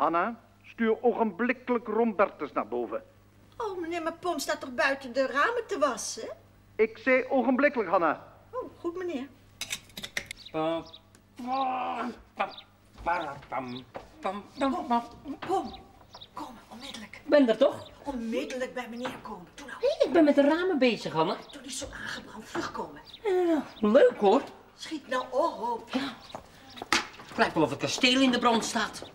Hanna, stuur ogenblikkelijk Rombertus naar boven. Oh, meneer, mijn pom staat toch buiten de ramen te wassen? Ik zei ogenblikkelijk, Hanna. Oh, goed, meneer. Pom, kom, onmiddellijk. Ben er toch? Onmiddellijk bij meneer komen. Doe nou. Nee, ik ben met de ramen bezig, Hanna. Doe niet zo aangebrand. Vlug komen. Leuk hoor. Schiet nou op. Ja. Het lijkt wel of het kasteel in de brand staat.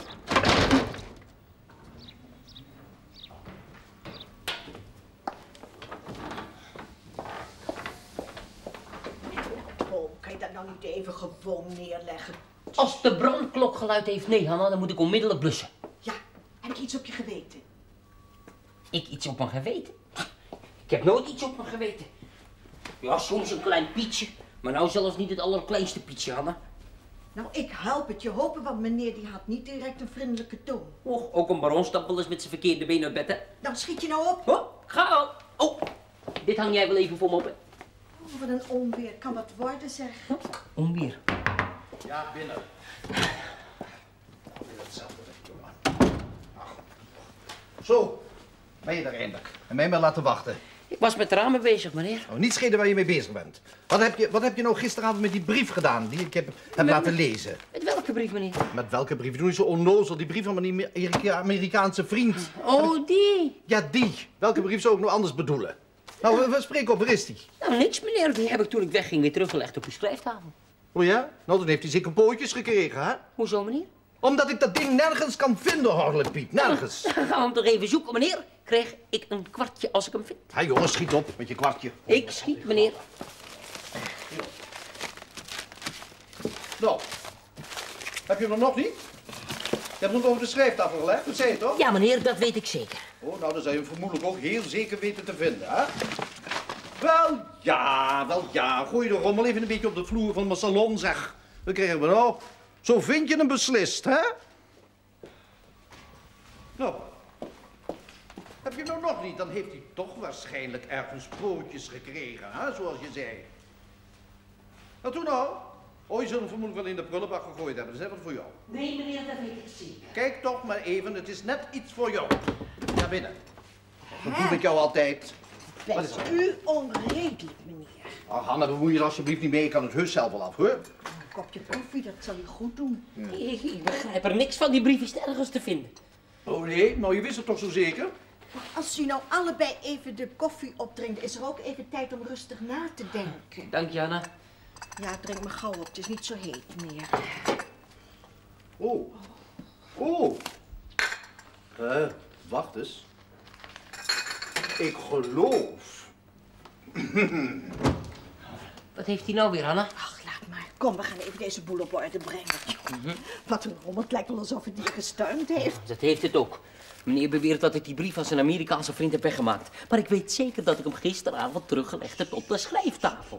Pom, kan je dat nou niet even gewoon neerleggen? Als de brandklok geluid heeft, nee Hanna, dan moet ik onmiddellijk blussen. Ja, heb ik iets op je geweten? Ik iets op mijn geweten? Ik heb nooit iets op mijn geweten. Ja, soms een klein pietje, maar nou zelfs niet het allerkleinste pietje, Hanna. Nou, ik help het je hopen, want meneer die had niet direct een vriendelijke toon. Och, ook een baron stapt wel eens met zijn verkeerde been uit bed, hè. Nou, schiet je nou op. Oh, ga al. Oh, dit hang jij wel even voor me op, hè. Oh, wat een onweer. Kan wat worden, zeg. Onweer. Ja, binnen. Weer hetzelfde weg, jongen. Zo, ben je er eindelijk. En mij maar laten wachten. Ik was met de ramen bezig, meneer. Oh, niet schelen waar je mee bezig bent. Wat heb je nou gisteravond met die brief gedaan die ik heb laten lezen? Met welke brief, meneer? Met welke brief? Doe je zo onnozel. Die brief van mijn Amerikaanse vriend. Oh, die. Ja, die. Welke brief zou ik nou anders bedoelen? Nou, we spreken op, waar is die? Nou, niks, meneer. Die heb ik toen ik wegging weer teruggelegd op uw schrijftafel. Oh ja? Nou, dan heeft hij zeker pootjes gekregen, hè? Hoezo, meneer? Omdat ik dat ding nergens kan vinden, Horlijk Piet. Nergens. Dan gaan we hem toch even zoeken, meneer. Krijg ik een kwartje als ik hem vind? Hé, jongen, schiet op met je kwartje. Ik schiet, meneer. Nou, heb je hem nog niet? Je hebt hem over de schrijftafel gelegd, dat zei je toch? Ja, meneer, dat weet ik zeker. Oh, nou, dan zou je hem vermoedelijk ook heel zeker weten te vinden, hè? Wel ja. Gooi de rommel even een beetje op de vloer van mijn salon, zeg. Dan krijgen we nou. Zo vind je hem beslist, hè? Nou, heb je hem nou nog niet? Dan heeft hij toch waarschijnlijk ergens pootjes gekregen, hè? Zoals je zei. Nou, toen nou? Oh, je zult hem vermoedelijk wel in de prullenbak gegooid hebben. Dat is net wat voor jou. Nee, meneer, dat weet ik zeker. Kijk toch maar even, het is net iets voor jou. Naar binnen. Dat doe ik jou altijd. Wat is Bent dat? u onredelijk, meneer. Ach, Hanna, bemoei je er alsjeblieft niet mee. Ik kan het heus zelf wel af, hoor. Een kopje koffie, dat zal u goed doen. Ik begrijp er niks van. Die brief is nergens te vinden. Oh nee, nou je wist het toch zo zeker? Als u nou allebei even de koffie opdrinkt, is er ook even tijd om rustig na te denken. Dank je, Hanna. Ja, drink maar gauw op. Het is niet zo heet meer. Oh. Wacht eens. Ik geloof. Wat heeft hij nou weer, Hanna? Ach, laat maar. Kom, we gaan even deze boel op orde brengen. Wat een rommel. Het lijkt wel alsof het hier gestuimd heeft. Dat heeft het ook. Meneer beweert dat ik die brief van zijn Amerikaanse vriend heb weggemaakt. Maar ik weet zeker dat ik hem gisteravond teruggelegd heb op de schrijftafel.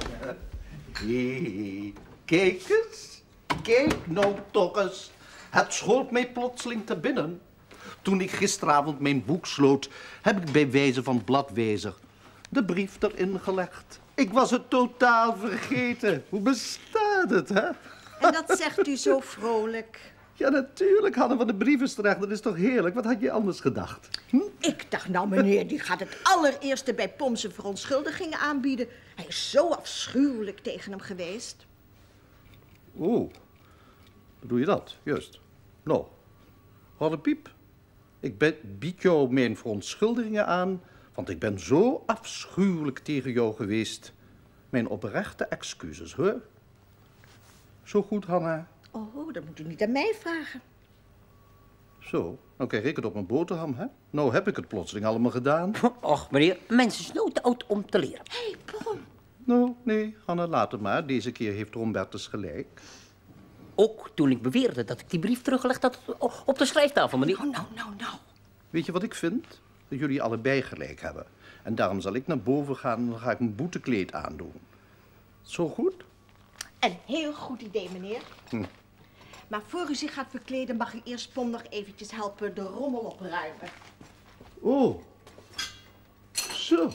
Hé, kijk eens. Kijk nou toch eens. Het schoot mij plotseling te binnen. Toen ik gisteravond mijn boek sloot, heb ik bij wijze van bladwijzer de brief erin gelegd. Ik was het totaal vergeten. Hoe bestaat het, hè? En dat zegt u zo vrolijk. Ja, natuurlijk hadden we de brief is terecht. Dat is toch heerlijk? Wat had je anders gedacht? Ik dacht, nou meneer, die gaat het allereerste bij Pom zijn verontschuldigingen aanbieden. Hij is zo afschuwelijk tegen hem geweest. Oh, bedoel je dat? Juist. Nou, Horle Piep, bied jou mijn verontschuldigingen aan, want ik ben zo afschuwelijk tegen jou geweest. Mijn oprechte excuses, hoor. Zo goed, Hanna. Oh, dat moet u niet aan mij vragen. Zo, nou krijg ik het op mijn boterham, hè? Nou heb ik het plotseling allemaal gedaan. Och, meneer, mensen is nooit te oud om te leren. Hé, Pom. Nou, nee, Hanna, laat het maar. Deze keer heeft Rombertus gelijk. Ook toen ik beweerde dat ik die brief teruggelegd had op de schrijftafel, meneer. Nou. Weet je wat ik vind? Dat jullie allebei gelijk hebben. En daarom zal ik naar boven gaan en dan ga ik mijn boetekleed aandoen. Zo goed? Een heel goed idee, meneer. Maar voor u zich gaat verkleden, mag u eerst Pom nog eventjes helpen de rommel opruimen. Oh. Zo.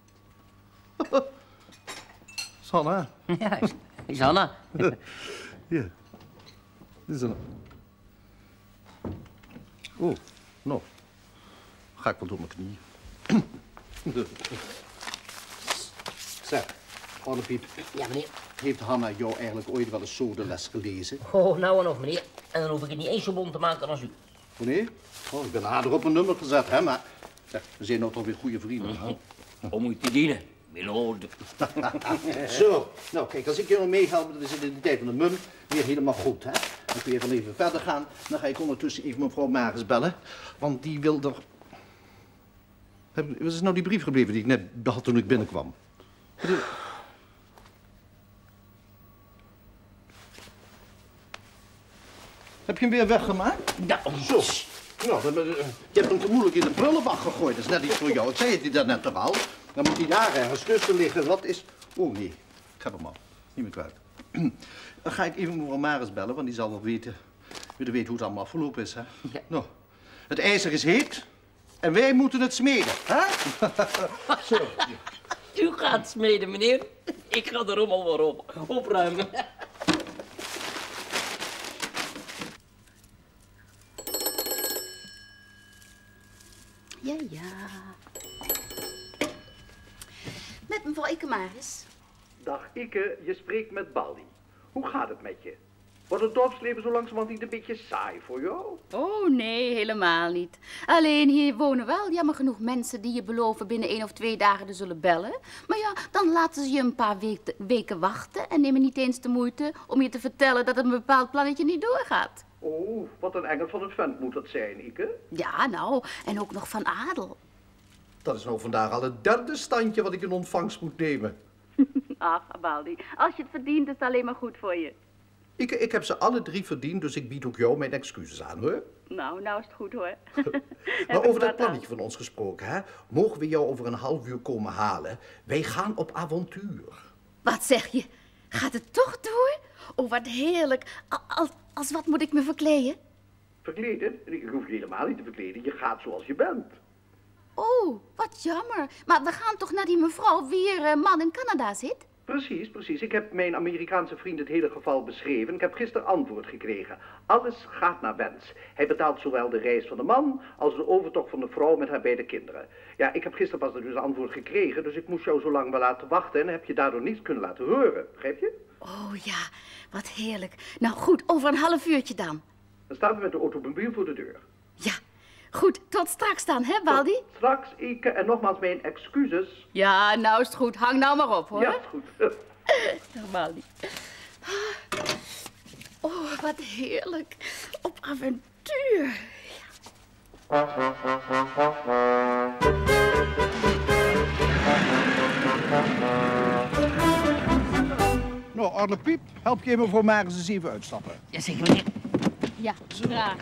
Is Hanna. Ja, is Hanna. Ja. Dit is een... Oh, nou. Ga ik wel door mijn knie. Zeg, Annepiep. Ja, meneer. Heeft Hanna jou eigenlijk ooit wel eens zo de les gelezen? Oh, nou en nog, meneer. En dan hoef ik het niet eens zo bond te maken als u. Oh nee? Oh, ik ben haar op een nummer gezet, hè, maar... Zeg, we zijn nou toch weer goede vrienden, hè? Om u te dienen, milord. Zo, nou kijk, als ik je nog meehelp, we zitten in de tijd van de mum, weer helemaal goed, hè? Dan kun je wel even verder gaan. Dan ga ik ondertussen even mevrouw Maris bellen, want die wil er... Wat is nou die brief gebleven die ik net had toen ik binnenkwam? Heb je hem weer weggemaakt? Ja, Zo. Nou, je hebt hem te moeilijk in de prullenbak gegooid. Dat is net iets voor jou. Ik zei het je daarnet toch al. Dan moet hij daar ergens tussen liggen. Wat is... Oh, nee. Ik heb hem al. Niet meer kwijt. Dan ga ik even mevrouw Maris bellen, want die zal wel weten hoe het allemaal afgelopen is, hè? Ja. Nou, het ijzer is heet en wij moeten het smeden, hè? Zo. U gaat smeden, meneer. Ik ga de rommel wel opruimen. Ja, ja. Met mevrouw Ikemaris. Dag Ike, je spreekt met Baldi. Hoe gaat het met je? Wordt het dorpsleven zo langzamerhand niet een beetje saai voor jou? Oh, nee, helemaal niet. Alleen hier wonen wel jammer genoeg mensen die je beloven binnen 1 of 2 dagen te zullen bellen. Maar ja, dan laten ze je een paar weken wachten en nemen niet eens de moeite om je te vertellen dat een bepaald plannetje niet doorgaat. Oh, wat een engel van een vent moet dat zijn, Ike. Ja, nou, en ook nog van adel. Dat is nou vandaag al het 3e standje wat ik in ontvangst moet nemen. Ach, Baldi, als je het verdient is het alleen maar goed voor je. Ik heb ze alle 3 verdiend, dus ik bied ook jou mijn excuses aan, hoor. Nou is het goed hoor. Maar over dat plannetje van ons gesproken, hè? Mogen we jou over een half uur komen halen? Wij gaan op avontuur. Wat zeg je? Gaat het toch door? Oh, wat heerlijk. Als wat moet ik me verkleden? Verkleden? Ik hoef je helemaal niet te verkleden. Je gaat zoals je bent. Oh, wat jammer. Maar we gaan toch naar die mevrouw wier man in Canada zit? Precies, precies. Ik heb mijn Amerikaanse vriend het hele geval beschreven. Ik heb gisteren antwoord gekregen. Alles gaat naar wens. Hij betaalt zowel de reis van de man als de overtocht van de vrouw met haar beide kinderen. Ja, ik heb gisteren pas dus antwoord gekregen, dus ik moest jou zo lang wel laten wachten en heb je daardoor niets kunnen laten horen. Begrijp je? Oh ja, wat heerlijk. Nou goed, over een half uurtje dan. Dan staan we met de automobiel voor de deur. Ja, goed. Tot straks dan, hè, Baldi? Tot straks, Ike, en nogmaals mijn excuses. Ja, nou is het goed. Hang nou maar op, hoor. Ja, is goed. Dag, Baldi. Oh, wat heerlijk. Op avontuur. Nou, Arle Piep, help je mevrouw Maris eens even uitstappen. Jazeker, meneer. Ja, graag.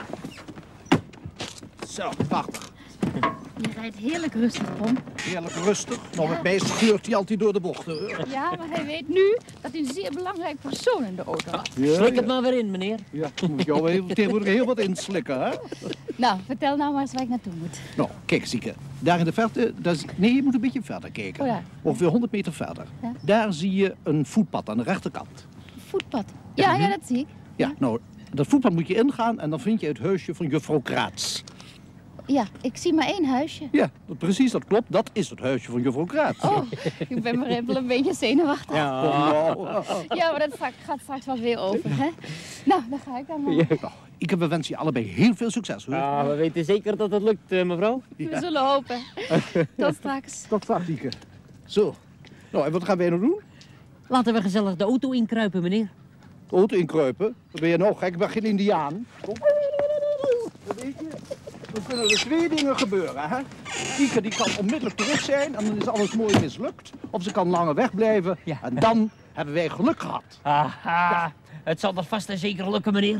Zo, prachtig. Je rijdt heerlijk rustig, Tom. Heerlijk rustig. Nou, met mij scheurt hij altijd door de bochten. Hoor. Ja, maar hij weet nu dat hij een zeer belangrijk persoon in de auto had. Slik het maar weer in, meneer. Ja, moet jou tegenwoordig heel wat inslikken, hè? Nou, vertel nou maar eens waar ik naartoe moet. Nou, kijk, Zieke. Daar in de verte, nee, je moet een beetje verder kijken. Oh ja. Ongeveer 100 meter verder. Ja. Daar zie je een voetpad aan de rechterkant. Voetpad. Ja, dat zie ik. Ja, nou, dat voetpad moet je ingaan en dan vind je het huisje van juffrouw Kraats. Ja, ik zie maar 1 huisje. Ja, precies, dat klopt. Dat is het huisje van juffrouw Kraats. Oh, ik ben maar even een beetje zenuwachtig. Ja. Ja, maar dat gaat straks wel weer over, hè? Nou, dan ga ik dan maar. Nou, ik wens je allebei heel veel succes, hoor. Ja, we weten zeker dat het lukt, mevrouw. We zullen hopen. Tot straks. Tot straks, Zieke. Zo. Nou, en wat gaan wij nou doen? Laten we gezellig de auto inkruipen, meneer. De auto inkruipen? Wat ben je nou gek? Ik ben geen Indiaan. Kom. Weet je, dan kunnen er 2 dingen gebeuren, hè? Ike die kan onmiddellijk terug zijn en dan is alles mooi mislukt. Of ze kan langer wegblijven Ja. en dan hebben wij geluk gehad. Aha, het zal er vast en zeker lukken, meneer.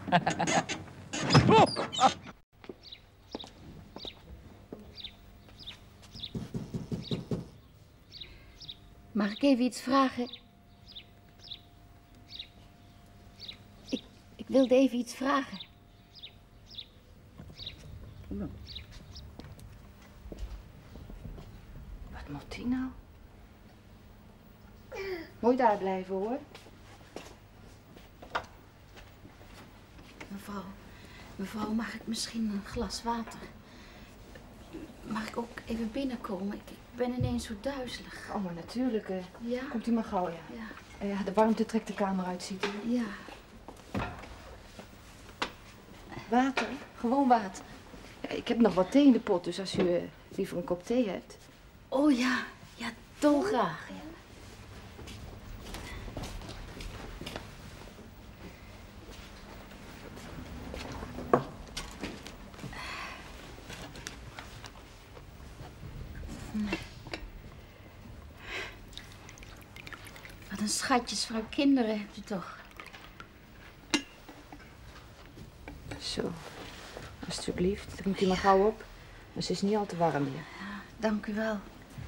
Oh. Mag ik even iets vragen? Ik wilde even iets vragen. Wat moet die nou? Moet je daar blijven, hoor. Mevrouw, Mevrouw, mag ik misschien een glas water? Mag ik ook even binnenkomen? Ik ben ineens zo duizelig. Oh, maar natuurlijk. Ja? Komt u maar gauw, ja. Ja. De warmte trekt de kamer uit, ziet u. Ja. Water? Gewoon water. Ja, ik heb nog wat thee in de pot, dus als u liever een kop thee hebt. Oh ja, ja, dolgraag. Ja. Wat een schatjes van kinderen hebt u toch. Zo. Alsjeblieft, drinkt u maar gauw op. Dus het is niet al te warm hier. Ja, dank u wel.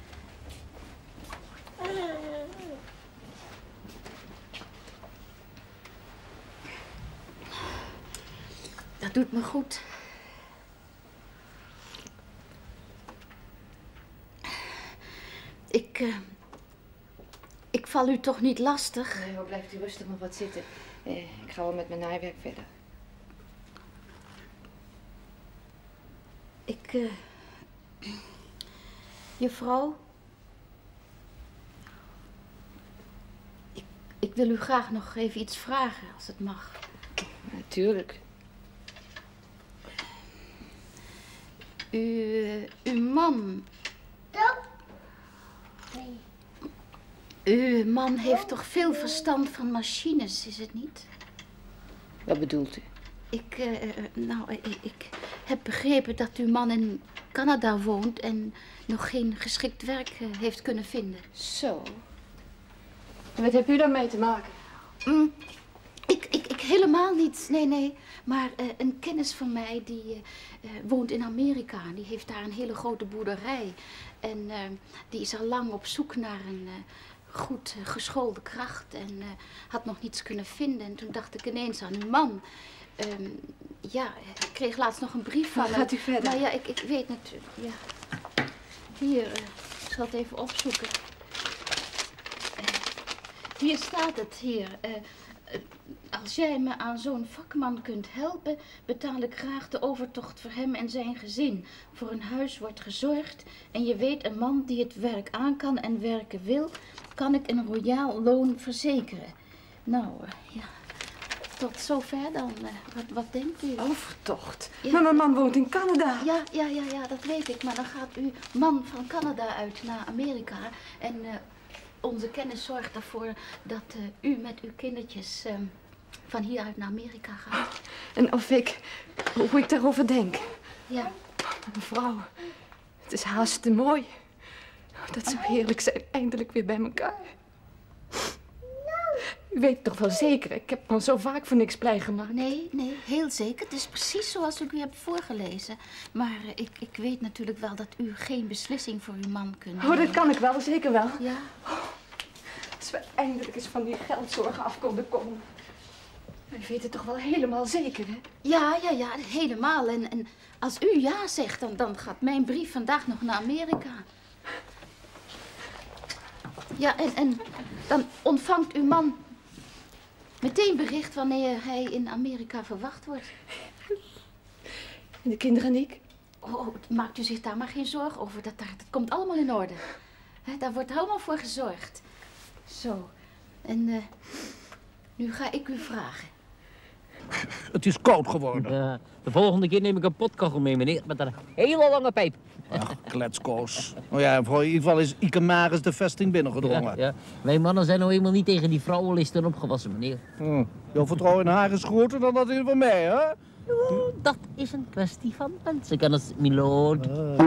Dat doet me goed. Ik val u toch niet lastig? Nee, maar blijft u rustig nog wat zitten. Ik ga wel met mijn naaiwerk verder. Juffrouw? Ik wil u graag nog even iets vragen, als het mag. Natuurlijk. Uw man... Uw man heeft toch veel verstand van machines, is het niet? Wat bedoelt u? Ik heb begrepen dat uw man in Canada woont en nog geen geschikt werk heeft kunnen vinden. Zo. En wat heeft u daarmee te maken? Ik helemaal niet, nee. Maar een kennis van mij die woont in Amerika. Die heeft daar een hele grote boerderij. En die is al lang op zoek naar een goed geschoolde kracht. En had nog niets kunnen vinden. En toen dacht ik ineens aan uw man. Ik kreeg laatst nog een brief van hem. Gaat u verder? Maar ja, ik weet natuurlijk, ja. Hier, ik zal het even opzoeken. Hier staat het, hier. Als jij me aan zo'n vakman kunt helpen, betaal ik graag de overtocht voor hem en zijn gezin. Voor een huis wordt gezorgd en je weet, een man die het werk aan kan en werken wil, kan ik een royaal loon verzekeren. Nou, ja, tot zover dan. Wat denkt u? Overtocht? Ja. Maar mijn man woont in Canada. Ja, dat weet ik. Maar dan gaat uw man van Canada uit naar Amerika en... onze kennis zorgt ervoor dat u met uw kindertjes van hieruit naar Amerika gaat. En hoe ik daarover denk. Ja. Mevrouw, het is haast te mooi. Dat zou heerlijk zijn, eindelijk weer bij elkaar. U weet toch wel zeker, ik heb me zo vaak voor niks blij gemaakt. Nee, heel zeker. Het is precies zoals ik u heb voorgelezen. Maar ik weet natuurlijk wel dat u geen beslissing voor uw man kunt nemen. Oh, dat kan ik wel, zeker wel. Ja. Als we eindelijk eens van die geldzorgen af konden komen. Maar u weet het toch wel helemaal zeker, hè? Ja, helemaal. En als u ja zegt, dan gaat mijn brief vandaag nog naar Amerika. Ja, en dan ontvangt uw man meteen bericht wanneer hij in Amerika verwacht wordt. En de kinderen en ik? Oh, maakt u zich daar maar geen zorgen over. Dat komt allemaal in orde. Daar wordt allemaal voor gezorgd. Zo. En nu ga ik u vragen. Het is koud geworden. De volgende keer neem ik een potkachel mee, meneer, met een hele lange pijp. Ach, kletskoos. Oh ja, in ieder geval is Ike Maris de vesting binnengedrongen. Ja. Wij mannen zijn nou eenmaal niet tegen die vrouwenlisten opgewassen, meneer. Jouw vertrouwen in haar is groter dan dat in van mij, hè? Dat is een kwestie van mensenkennis, milord.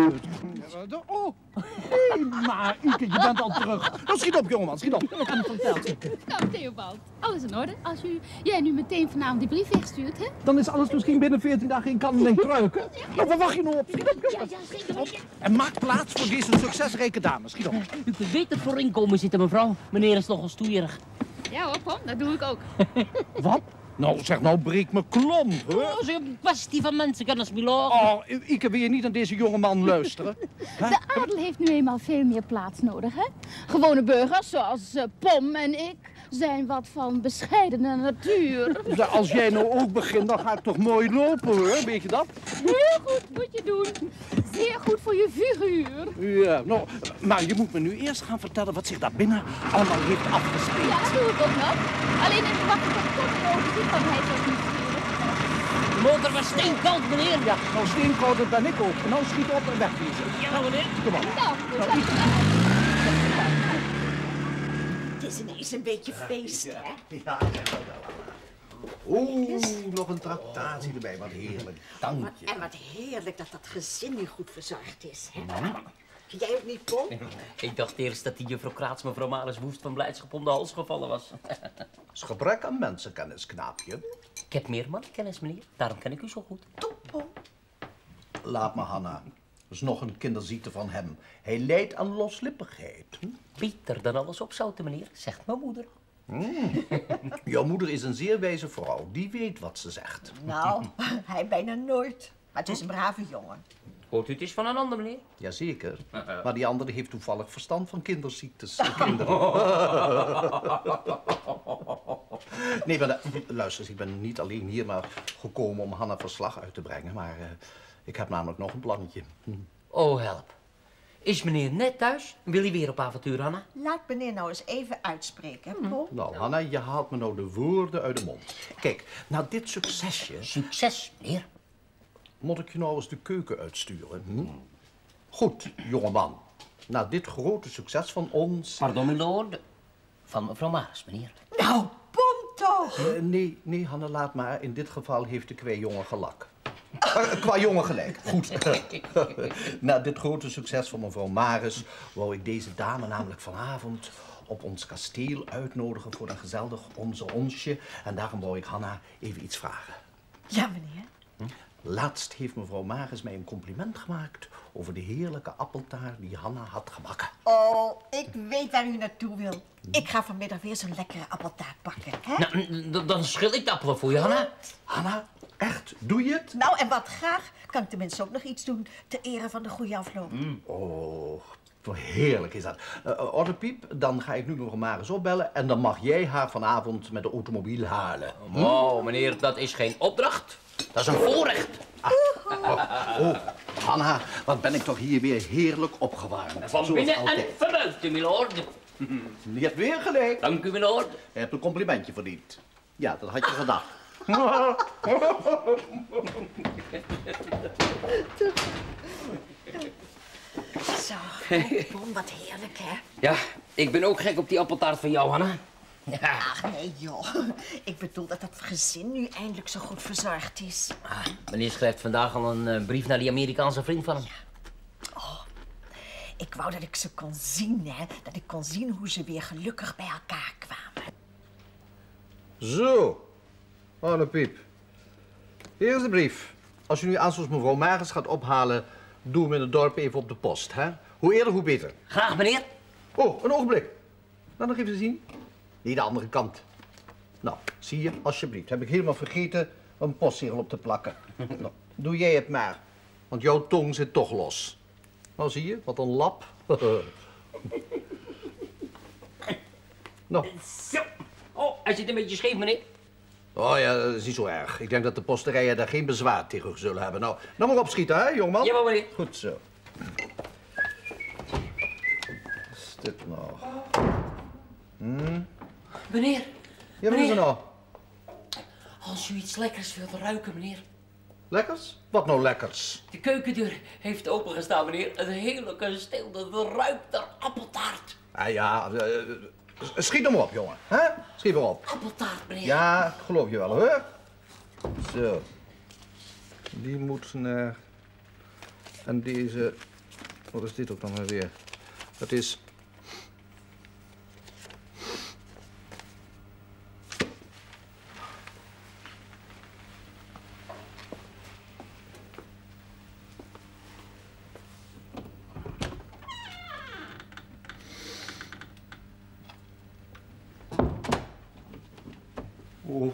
Maar Ike, je bent al terug. Nou, schiet op, jongeman, schiet op. Nou, Theobald, alles in orde. Als jij nu meteen vanavond die brief wegstuurt, hè? Dan is alles misschien binnen 14 dagen in kannen en kruiken. Nou, waar wacht je nou op? Schiet op, jongen. Schiet op. En maak plaats voor deze succesrijke dame. Schiet op. U kunt beter voor inkomen zitten, mevrouw. Meneer is nogal stoeierig. Ja hoor, Pom, dat doe ik ook. Wat? Nou, zeg nou, breek me klomp, hè? Dat is een kwestie van mensenkennis, milord. Oh, Ike, wil je niet aan deze jongeman luisteren? De adel heeft nu eenmaal veel meer plaats nodig, hè? Gewone burgers, zoals Pom en ik, zijn wat van bescheidene natuur. Ja, als jij nou ook begint, dan ga ik toch mooi lopen, hoor. Weet je dat? Heel goed moet je doen. Zeer goed voor je figuur. Ja, nou, maar je moet me nu eerst gaan vertellen wat zich daar binnen allemaal heeft afgespeeld. Ja, dat doe ik ook nog. Alleen even wachten tot Tom overziet, want hij is ook niet De motor was steenkoud, meneer. Ja, nou steenkoud, dat ben ik ook. En nou schiet op en wegwezen. Ja, meneer. Kom op. Nou, Het is ineens een beetje feest, hè? Ja, oeh, nog een tractatie erbij. Wat heerlijk. Dank je. En wat heerlijk dat dat gezin nu goed verzorgd is, hè? Vind jij ook niet, Pom? Ik dacht eerst dat die juffrouw Kraats mevrouw Maris woest van blijdschap om de hals gevallen was. Het is gebrek aan mensenkennis, knaapje. Ik heb meer mannenkennis, meneer. Daarom ken ik u zo goed. Laat me, Hanna. Dat is nog een kinderziekte van hem. Hij lijdt aan loslippigheid. Beter dan alles opzouten, meneer, zegt mijn moeder. Jouw moeder is een zeer wijze vrouw. Die weet wat ze zegt. Nou, hij bijna nooit. Maar het is een brave jongen. Hoort u het is van een ander, meneer? Jazeker. Maar die andere heeft toevallig verstand van kinderziektes. Kinderen. Nee, maar luister eens, ik ben niet alleen hier maar gekomen om Hanna verslag uit te brengen. Maar ik heb namelijk nog een plannetje. Oh, help. Is meneer net thuis? Wil hij weer op avontuur, Hanna? Laat meneer nou eens even uitspreken, hè, Pom? Nou, Hanna, je haalt me nou de woorden uit de mond. Kijk, na dit succesje Succes, meneer. moet ik je nou eens de keuken uitsturen. Goed, jongeman. Na dit grote succes van ons... Pardon, milord. Van mevrouw Maris, meneer. Nou, Pom toch! Nee, Hanna, laat maar. In dit geval heeft de kweejongen gelak. Qua jongen gelijk. Goed. Na dit grote succes van mevrouw Maris wou ik deze dame namelijk vanavond op ons kasteel uitnodigen voor een gezellig onsje. En daarom wou ik Hanna even iets vragen. Ja, meneer. Laatst heeft mevrouw Maris mij een compliment gemaakt over de heerlijke appeltaart die Hanna had gebakken. Oh, ik weet waar u naartoe wil. Ik ga vanmiddag weer zo'n lekkere appeltaart bakken, hè? Nou, dan schil ik de appelen voor je, Hanna. Hanna, echt? Doe je het? Nou, en wat graag kan ik tenminste ook nog iets doen ter ere van de goede afloop. Oh, wat heerlijk is dat. Ordepiep, dan ga ik nu mevrouw Maris opbellen en dan mag jij haar vanavond met de automobiel halen. Oh, meneer, dat is geen opdracht. Dat is een voorrecht. Oh, Hanna, wat ben ik toch hier weer heerlijk opgewarmd. Van Zoals binnen altijd. en van buiten, milord. Je hebt weer gelijk. Dank u, milord. Je hebt een complimentje verdiend. Ja, dat had je gedacht. Zo, Pom, wat heerlijk, hè? Ja, ik ben ook gek op die appeltaart van jou, Hanna. Ja. Ach, nee, joh. Ik bedoel dat dat gezin nu eindelijk zo goed verzorgd is. Meneer schrijft vandaag al een brief naar die Amerikaanse vriend van hem. Ik wou dat ik ze kon zien, hè. Dat ik kon zien hoe ze weer gelukkig bij elkaar kwamen. Zo, Ordepiep. Hier is de brief. Als je nu aanstonds mevrouw Maris gaat ophalen, doe hem in het dorp even op de post, hè? Hoe eerder, hoe beter. Graag, meneer. Oh, een ogenblik. Laat nog even zien. Nee, de andere kant. Nou, zie je, alsjeblieft. Heb ik helemaal vergeten een postzegel op te plakken. Nou, doe jij het maar. Want jouw tong zit toch los. Nou, zie je, wat een lap. Nou. Zo. Oh, hij zit een beetje scheef, meneer. Oh ja, dat is niet zo erg. Ik denk dat de posterijen daar geen bezwaar tegen zullen hebben. Nou maar opschieten, hè, jongeman? Jawel, meneer. Goed zo. Wat is dit nou? Meneer. Ja, wat is er nou? Als u iets lekkers wilt ruiken, meneer. Lekkers? Wat nou lekkers? De keukendeur heeft opengestaan, meneer. Een heerlijke stilte ruikt naar appeltaart. Ah ja, schiet hem op, jongen. Hè? Schiet hem op. Appeltaart, meneer. Ja, ik geloof je wel, hoor. Zo. Die moet naar... En deze... Wat is dit ook dan maar weer? Dat is... Oh.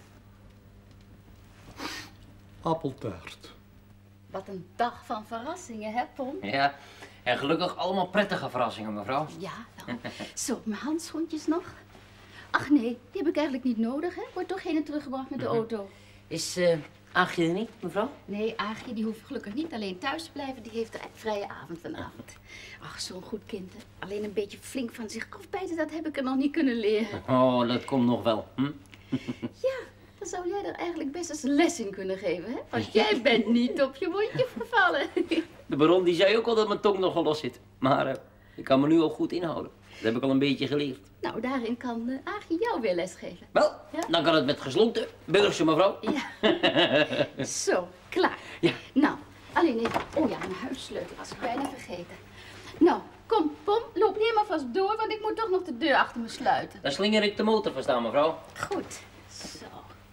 Appeltaart. Wat een dag van verrassingen, hè, Pom? Ja, en gelukkig allemaal prettige verrassingen, mevrouw. Ja, wel. Zo, mijn handschoentjes nog. Ach nee, die heb ik eigenlijk niet nodig, hè? Wordt toch geen teruggebracht met de auto. Is Aagje er niet, mevrouw? Nee, Aagje die hoeft gelukkig niet alleen thuis te blijven. Die heeft een vrije avond vanavond. Ach, zo'n goed kind, hè? Alleen een beetje flink van zich afbijten, dat heb ik er nog niet kunnen leren. Oh, dat komt nog wel. Hm? Ja, dan zou jij er eigenlijk best eens een les in kunnen geven, hè? Want jij bent niet op je mondje gevallen. De baron die zei ook al dat mijn tong nogal los zit. Maar ik kan me nu al goed inhouden. Dat heb ik al een beetje geleerd. Nou, daarin kan Aagje jou weer les geven. Wel, Ja. dan kan het met gesloten. Beurzen, mevrouw. Ja. Zo, klaar. Ja. Nou, alleen even... Oh ja, mijn huissleutel was ik bijna vergeten. Nou, kom, Pom, loop hier maar vast door, want ik moet toch nog de deur achter me sluiten. Dan slinger ik de motor van staan, mevrouw. Goed. Zo.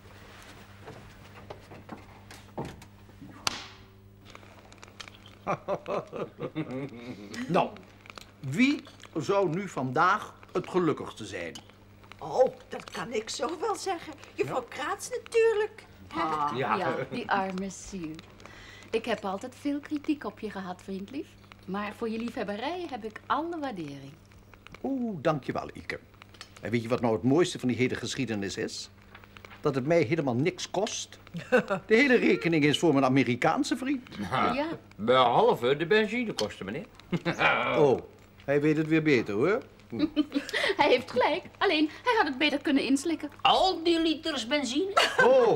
Nou, wie zou nu vandaag het gelukkigste zijn? Oh, dat kan ik zo wel zeggen. Juffrouw Kraats natuurlijk. Ja, die arme ziel. Ik heb altijd veel kritiek op je gehad, vriendlief. Maar voor je liefhebberij heb ik alle waardering. Oeh, dankjewel, Ike. En weet je wat nou het mooiste van die hele geschiedenis is? Dat het mij helemaal niks kost. De hele rekening is voor mijn Amerikaanse vriend. Ja. Behalve de benzinekosten, meneer. Oh, hij weet het weer beter, hoor. Hij heeft gelijk. Alleen, hij had het beter kunnen inslikken. Al die liters benzine? Oh,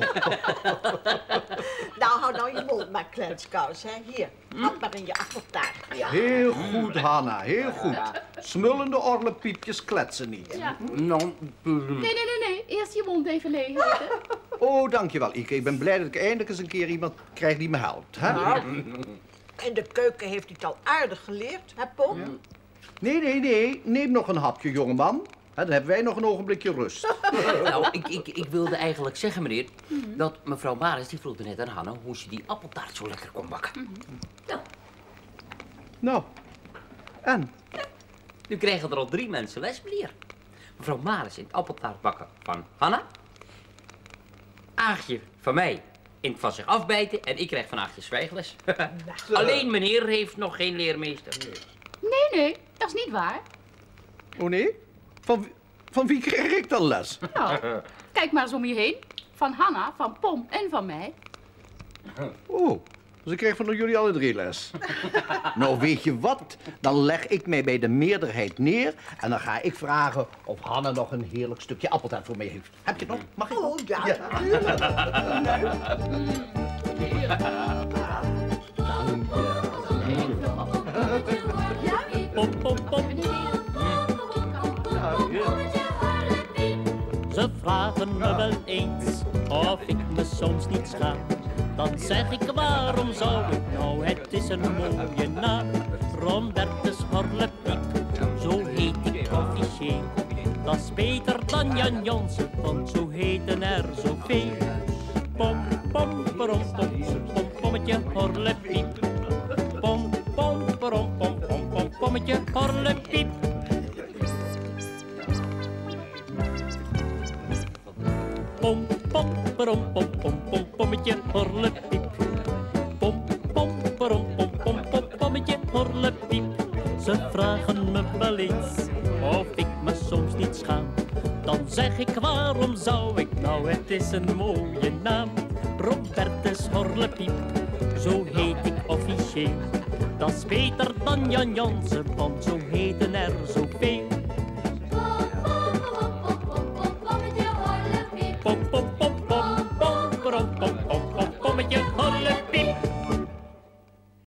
Nou, hou nou je mond maar, kletskous, hè. Hier, hap maar in je appeltaart. Ja. heel goed, Hanna, heel goed. Smullende orlepiepjes kletsen niet. Ja. Nou, Nee. Eerst je mond even leeg eten. Oh, dankjewel, Ike. Ik ben blij dat ik eindelijk eens een keer iemand krijg die me helpt. Hè? In de keuken heeft hij het al aardig geleerd, hè, Pom? Nee. Neem nog een hapje, jongeman. Hè, dan hebben wij nog een ogenblikje rust. nou, ik wilde eigenlijk zeggen, meneer, dat mevrouw Maris, die vroeg net aan Hanna hoe ze die appeltaart zo lekker kon bakken. Nou, Nou, en? nu krijgen er al 3 mensen les, meneer. Mevrouw Maris in het appeltaart bakken van Hanna. Aagje van mij in het van zich afbijten en ik krijg van Aagje zwijgles. Alleen meneer heeft nog geen leermeester. Nee, dat is niet waar. Oh nee? Van wie krijg ik dan les? Nou, kijk maar eens om je heen. Van Hanna, van Pom en van mij. Oh, dus ik krijg van jullie alle 3 les. Nou, weet je wat? Dan leg ik mij bij de meerderheid neer en dan ga ik vragen of Hanna nog een heerlijk stukje appeltaart voor mij heeft. Heb je het nog? Mag ik nog? Oh, ja, natuurlijk. Pom, pom, pom. Ze vragen me wel eens of ik me soms niet schaam. Dan zeg ik, waarom zou ik nou, het is een mooie naam. Rombertus Horlepiep, zo heet ik officieel. Dat is beter dan Jan Jansen, want zo heten er zoveel. Pom, pom, pom, pom, pom, pommetje Horlepiep. Pom, pom, pom, pom, pom, pom, pommetje Horlepiep. Pom, pom, pom, pom, pom, pom, pommetje Horlepiep. Pom, pom, pom, pom, pom, pom, pommetje Horlepiep. Ze vragen me wel eens of ik me soms niet schaam. Dan zeg ik, waarom zou ik nou, het is een mooie naam. Rombertus Horlepiep, zo heet ik officieel. Dat is beter dan Jan Jansen, want zo heten er zoveel.